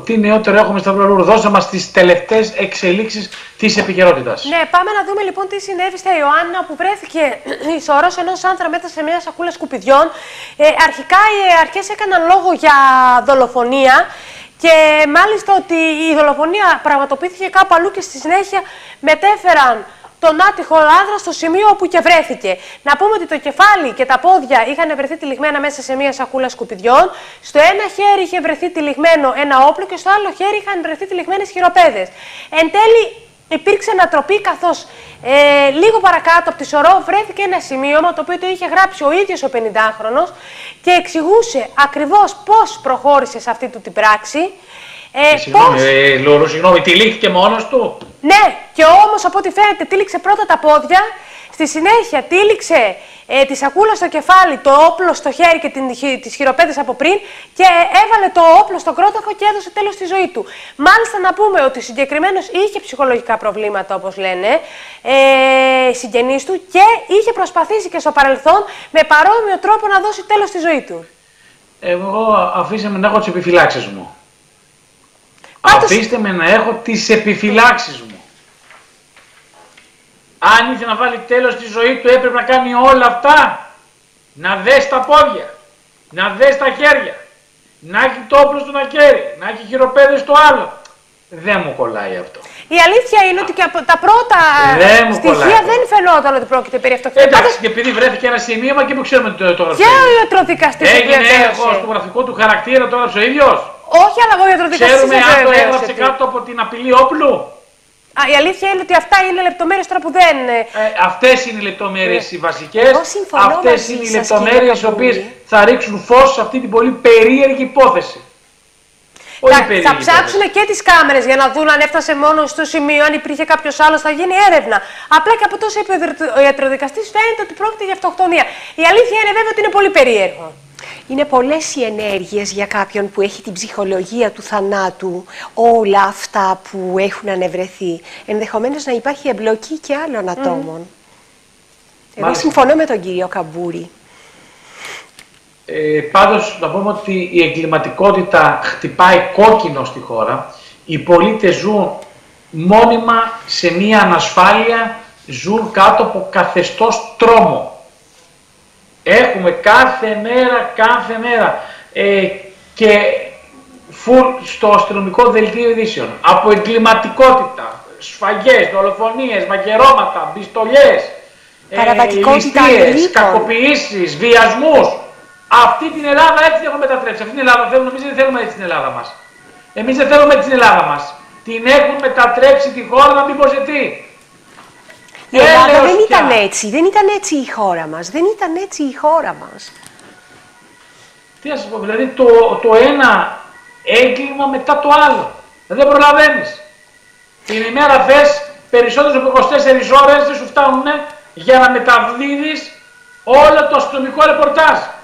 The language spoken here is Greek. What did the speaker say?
τι νεότερο έχουμε, Σταυρολούρου? Δώσε μας τις τελευταίες εξελίξεις της επικαιρότητας. Ναι, πάμε να δούμε λοιπόν τι συνέβη στα Ιωάννα, που βρέθηκε η σωρός ενός άνθρα μέσα σε μια σακούλα σκουπιδιών. Αρχικά οι αρχές έκαναν λόγο για δολοφονία. Και μάλιστα ότι η δολοφονία πραγματοποιήθηκε κάπου αλλού και στη συνέχεια μετέφεραν τον άτυχο άνδρα στο σημείο όπου και βρέθηκε. Να πούμε ότι το κεφάλι και τα πόδια είχαν βρεθεί τυλιγμένα μέσα σε μια σακούλα σκουπιδιών. Στο ένα χέρι είχε βρεθεί τυλιγμένο ένα όπλο και στο άλλο χέρι είχαν βρεθεί τυλιγμένες χειροπέδες. Εν τέλει υπήρξε ανατροπή, καθώς λίγο παρακάτω από τη σωρό βρέθηκε ένα σημείωμα το οποίο το είχε γράψει ο ίδιος ο 50χρονος και εξηγούσε ακριβώς πώς προχώρησε σε αυτή του την πράξη. Συγγνώμη, τυλίχθηκε μόνος του? Ναι, και όμως από ό,τι φαίνεται τύλιξε πρώτα τα πόδια, στη συνέχεια τύλιξε τη σακούλα στο κεφάλι, το όπλο στο χέρι και τις χειροπέδες από πριν και έβαλε το όπλο στον κρόταφο και έδωσε τέλος στη ζωή του. Μάλιστα να πούμε ότι συγκεκριμένος είχε ψυχολογικά προβλήματα, όπως λένε συγγενείς του, και είχε προσπαθήσει και στο παρελθόν με παρόμοιο τρόπο να δώσει τέλος στη ζωή του. Εγώ αφήστε με να έχω τις επιφυλάξεις μου. Αφήστε με να έχω τις επιφυλάξεις μου. Αν ήθελε να βάλει τέλος στη ζωή του, έπρεπε να κάνει όλα αυτά. Να δέσει τα πόδια, να δέσει τα χέρια, να έχει το όπλο στο ένα χέρι, να έχει χειροπέδες στο άλλο. Δεν μου κολλάει αυτό. Η αλήθεια είναι ότι και από τα πρώτα στοιχεία δεν φαινόταν ότι πρόκειται περί αυτοκτονίας. Εντάξει, και επειδή βρέθηκε ένα σημείωμα και που ξέρουμε το γραφείο. Και ο ιατροδικαστής έγινε έλεγχος του γραφικού του χαρακτήρα, το έγραψε ο ίδιος. Όχι, αλλά ο ιατροδικαστής. Ξέρουμε αν το έγραψε κάτω από την απειλή όπλου. Η αλήθεια είναι ότι αυτά είναι λεπτομέρειες τώρα που δεν. Αυτές είναι οι λεπτομέρειες οι βασικές. Αυτές είναι οι λεπτομέρειες οι οποίες θα ρίξουν φως σε αυτή την πολύ περίεργη υπόθεση. Θα ψάξουν και τις κάμερες για να δουν αν έφτασε μόνο στο σημείο, αν υπήρχε κάποιος άλλος, θα γίνει έρευνα. Απλά και από τόσο είπε ο ιατροδικαστής, φαίνεται ότι πρόκειται για αυτοκτονία. Η αλήθεια είναι βέβαια ότι είναι πολύ περίεργο. Είναι πολλές οι ενέργειες για κάποιον που έχει την ψυχολογία του θανάτου, όλα αυτά που έχουν ανεβρεθεί. Ενδεχομένως να υπάρχει εμπλοκή και άλλων ατόμων. Εγώ συμφωνώ με τον κύριο Καμπούρη. Πάντως, να πούμε ότι η εγκληματικότητα χτυπάει κόκκινο στη χώρα. Οι πολίτες ζουν μόνιμα σε μία ανασφάλεια, ζουν κάτω από καθεστώς τρόμο. Έχουμε κάθε μέρα και στο αστυνομικό δελτίο ειδήσεων από εγκληματικότητα, σφαγές, δολοφονίες, μαχαιρώματα, πιστολιές, ληστείες, κακοποιήσεις, βιασμούς. Αυτή την Ελλάδα έτσι την έχουμε μετατρέψει. Αυτή την Ελλάδα θέλουμε, εμείς δεν θέλουμε έτσι την Ελλάδα μας. Εμείς δεν θέλουμε έτσι την Ελλάδα μας. Την έχουν μετατρέψει τη χώρα να μην πω σε τι. Η Ελλάδα δεν ήταν έτσι. Δεν ήταν έτσι η χώρα μας. Δεν ήταν έτσι η χώρα μας. Τι να σας πω, δηλαδή το ένα έγκλημα μετά το άλλο. Δεν προλαβαίνεις. Την ημέρα θες περισσότερες από 24 ώρες δεν σου φτάνουν για να μεταδίδεις όλο το αστυνομικό ρεπορτάζ.